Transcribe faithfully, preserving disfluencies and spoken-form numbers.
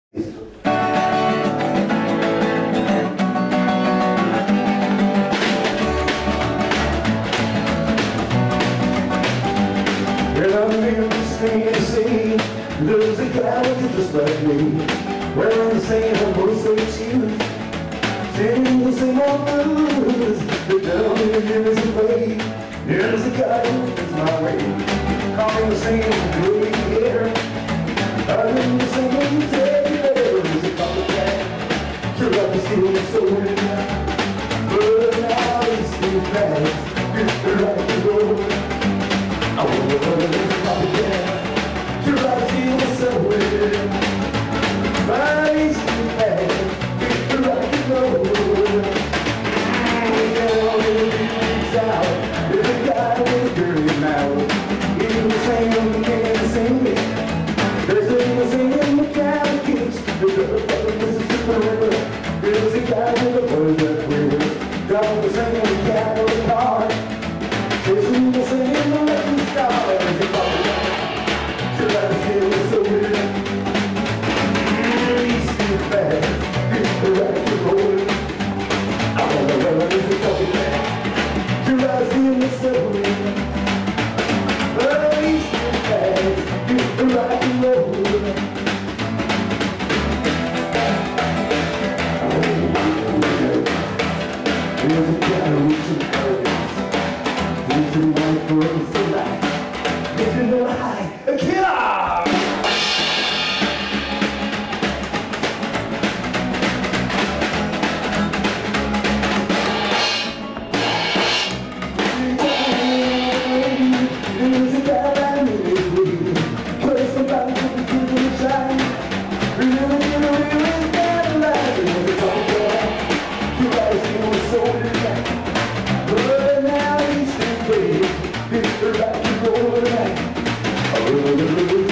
There's a guy just like me, wearing the same old suit shoes, singing the same old blues. The devil is away. There's a guy who fits my way, calling the same groovy hair, hugging the same old teddy bear. There's a copycat, sure like to steal the soul, but now he's too fast. It's like to go. I wonder whether there's a copycat. Sure I feel so weird, but he's too fast, he's the right to go. We get all the beats out, there's a guy with a dirty mouth. He's the same, he can't sing me. There's a singing mechanics, there's a brother, this is the river. There's a guy with a word that weird, got the same mechanical car. There's the same electric star, there's a brother. I feel so weird. He's too fast, he's the right to roll. I wonder whether there's a copycat. Do I feel so weird? But he's too fast, he's the right to roll. There's a guy with some courage, he's too white for us to lie. If you know high, a killer! There's a guy that made it weird, cause somebody couldn't keep it inside. Really, really, really bad life. There's a copycat, you guys feel so relaxed. But now he's too big, it's the right to go tonight.